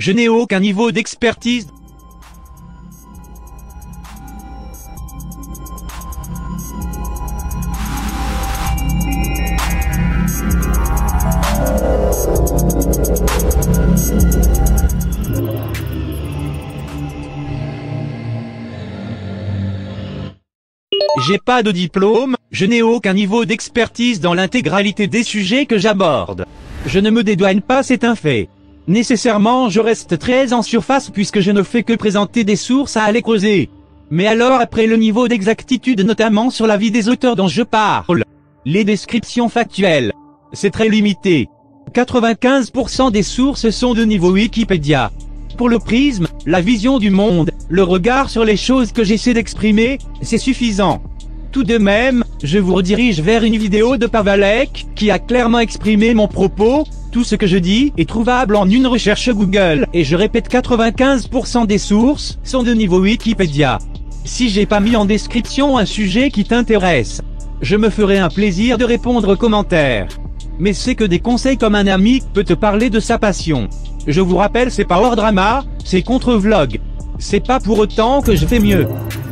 Je n'ai aucun niveau d'expertise. J'ai pas de diplôme, je n'ai aucun niveau d'expertise dans l'intégralité des sujets que j'aborde. Je ne me dédouane pas, c'est un fait. Nécessairement je reste très en surface puisque je ne fais que présenter des sources à aller creuser. Mais alors après le niveau d'exactitude notamment sur la vie des auteurs dont je parle, les descriptions factuelles, c'est très limité. 95% des sources sont de niveau Wikipédia. Pour le prisme, la vision du monde, le regard sur les choses que j'essaie d'exprimer, c'est suffisant. Tout de même, je vous redirige vers une vidéo de Pavalek, qui a clairement exprimé mon propos. Tout ce que je dis est trouvable en une recherche Google, et je répète 95% des sources sont de niveau Wikipédia. Si j'ai pas mis en description un sujet qui t'intéresse, je me ferai un plaisir de répondre aux commentaires. Mais c'est que des conseils comme un ami peut te parler de sa passion. Je vous rappelle, c'est pas hors drama, c'est contre vlog. C'est pas pour autant que je fais mieux.